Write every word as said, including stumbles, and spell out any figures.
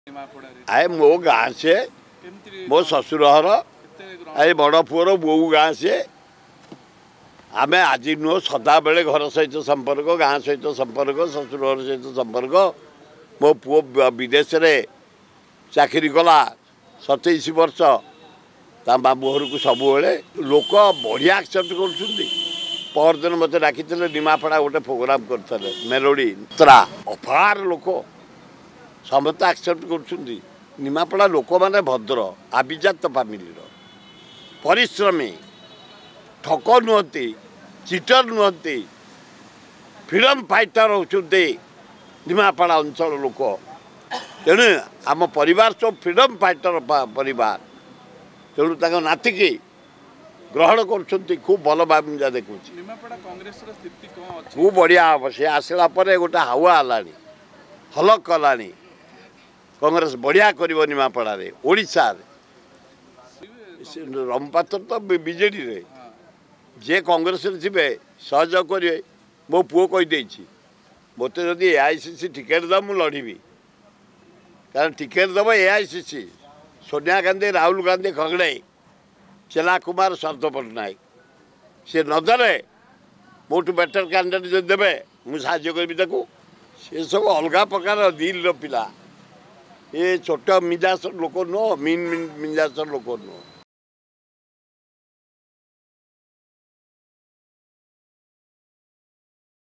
आए मो गाँ से मो ससुर हर आए बड़ पुअर बो गाँ से आम आज नुह सदा बेले घर सहित संपर्क गाँ सहित संपर्क ससुर घर सहित संपर्क मो पुओ विदेश रे चाकरी कला सतैश वर्ष ता बाबू घर को सब लोक बढ़िया एक्सेप्ट कर दिन मत डाकी निमापड़ा गोटे प्रोग्राम करते मेलोडी त्रा अफार लोक समस्त एक्सेप्ट कर निमापड़ा लोक माने भद्र आभिजात फैमिली परिश्रमी ठक नुहति चिटर नुहति फ्रीडम फाइटर होते निमापड़ा अंचल लोक तेणु आम परिवार सब फ्रीडम फाइटर परिवार तेणु तक नातिकी ग्रहण कर खूब भल भाव मुझे देखुँ खूब बढ़िया हम सी आसला गोटे हावा हलानी हलक कलानी कांग्रेस बढ़िया कर निमापड़ा ओडिशा रमपात्र तो बीजेडी रे जे कांग्रेस थे सहयोग करेंगे मो पुओ कहीदे मत जदि ए आई सी सी टिकेट दब मु लड़बी कारण टिकेट दब ए आई सी सी सोनिया गांधी राहुल गांधी खगड़े चेला कुमार शरद पट्टनायक सी नदे मोटू बेटर कैंडिडेट जो देवे मुझे करी सी सब अलग प्रकार दिल पिला ये छोट मिजास लोक नुह मीन मिजास लोक नुह।